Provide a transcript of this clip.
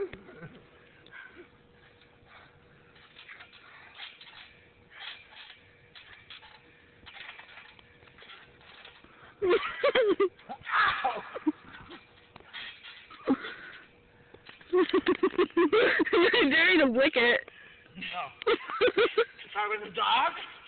You're daring to blick it. No. If I was a dog,